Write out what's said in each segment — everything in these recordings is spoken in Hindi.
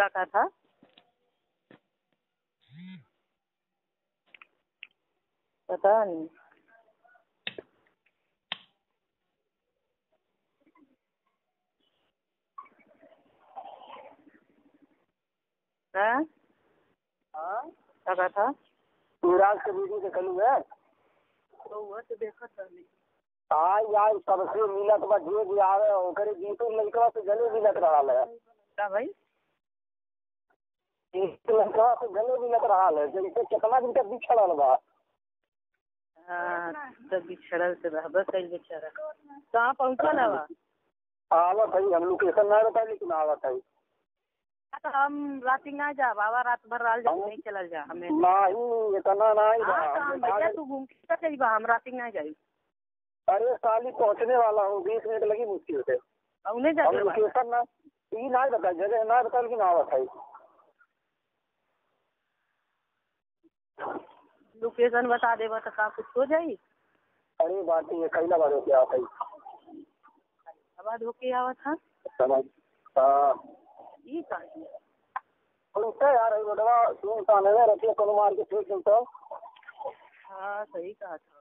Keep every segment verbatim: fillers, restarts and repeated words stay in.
क्या कहा था? पता नहीं। हाँ हाँ क्या कहा था? युवराज के वीडियो देखलू है तो वो तो देखा था नहीं। हाँ यार सबसे मिलत बा जो भी आवे ओकरे जीतू लड़का से गले मिलत रहा है क्या भाई? एक लड़का से गले मिलत रहा है जैसे कितना दिन तक बिछड़ल बा। हाँ तो बिछड़ल से रह बस कहीं बेचारा कहाँ पहुँचल हवा? आवत है हम लोकेशन नहीं बताए लेकिन आवत है। तो हम रात ना जा बाबा रात भर राल जा नहीं चलल जा हमें। नहीं इतना नहीं बा। हाँ तो हम भैया तू घूम के चल बा हम रात ना जाई। अरे साली पहुँचने वाला हूँ बीस मिनट लगी मुश्किल से। उन्हें जा हम लोकेशन ना ये नहीं बताए जगह नहीं बताए लेकिन आवत है। लोकेशन बता देबा तो का कुछ हो जाई। अरे बात ये कैला बार क्या आता है आवाज होके आवत था समझ। हाँ ये कहानी उनसे यार ये बड़वा सुन सा नजर रखिए कोनो मार के फेंक देता। हाँ सही कहा था।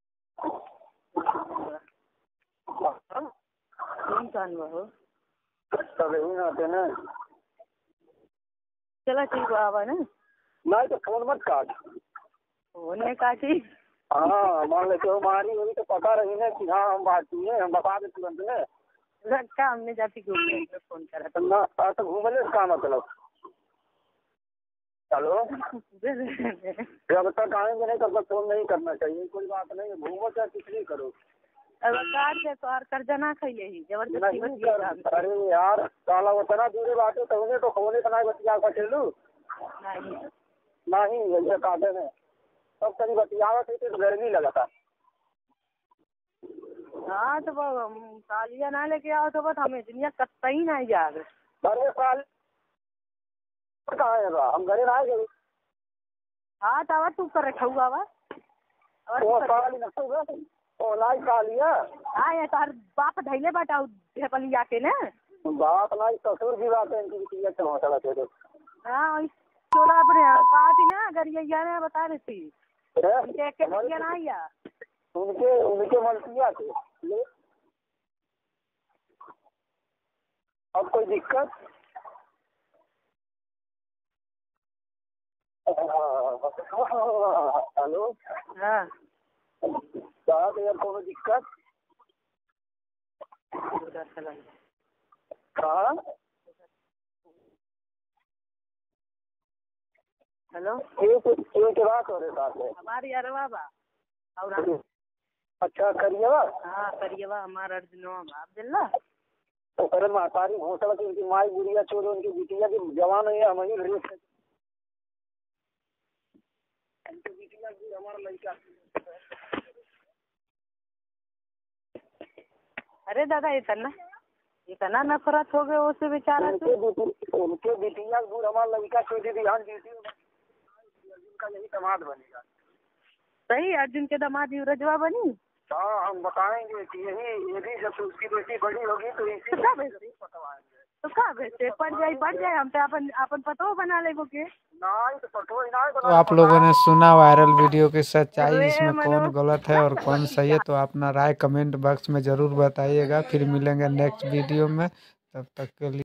कौन कान हो सब यही ना आते ना। चला ठीक बाबा ना नहीं तो फोन मत काट। फोन में काटी। हाँ मान लेते हो हमारी वही तो पता रही ना कि हाँ हम बात किए हम बता दे तुरंत ने लगता हमने जाती घूमने में फोन करा तो ना तो घूमने का मतलब। हेलो जब तक आएंगे नहीं तब तक फोन नहीं करना चाहिए कोई बात नहीं घूमो चाहे कुछ नहीं करो। अब कार से तो और कर्जा ना खाइए ही जबरदस्ती नहीं कर अरे यार साला वो तना दूर बात है तो उन्हें तो खोने का नहीं बतिया सकेलू नहीं नहीं वैसे काटे में सब तरी बतियावा थे तो गर्मी लगता। हाँ तो वो सालिया ना लेके आओ तो बस हमें दुनिया कत्ता ही नहीं जाए। अरे साल कहाँ है बा? हम घरे ना गए। हाँ तो आवा तू कर रखा हुआ वा वो साल ही नसो गया ओ लाई सालिया। हाँ ये तार बाप धैले बाटा ढेपलिया के ना बात नहीं ससुर की बात है इनकी किया चलो चला के दो। हाँ चोला अपने कहा थी ना अगर ये यार बता रही थी अरे के के ना आया उनके उनके मल्टिया थे ले अब कोई दिक्कत। हेलो हाँ कहा तो यार कोनो दिक्कत कहा। हेलो एक एक बात हो रहे साथ में हमारी अरवा बा और अच्छा करिएगा। हाँ करिएवा हमारा अर्जुनवा अब्दुल्ला तो अरे मातारी घोसला की उनकी माई बुढ़िया छोड़ो उनकी बिटिया की जवान है हम ही रेस बिटिया की हमारा लड़का। अरे दादा इतना इतना नफरत हो गया उससे बेचारा से उनके बिटिया गुड़ हमारा लड़का छोड़ ध्यान दीजिए का यही दामाद बनेगा। सही अर्जुन के दामाद युवराजवा बनी। हाँ हम बताएंगे कि यही यदि जब उसकी बेटी बड़ी होगी तो इसी तो क्या भेजते तो क्या भेजते पड़ जाए पड़ जाए हम तो अपन अपन पतो बना ले के नहीं तो पतो ही नहीं तो आप लोगों ने सुना वायरल वीडियो की सच्चाई इसमें कौन गलत है और कौन सही है तो अपना राय कमेंट बॉक्स में ज़रूर बताइएगा। फिर मिलेंगे नेक्स्ट वीडियो में तब तक के लिए।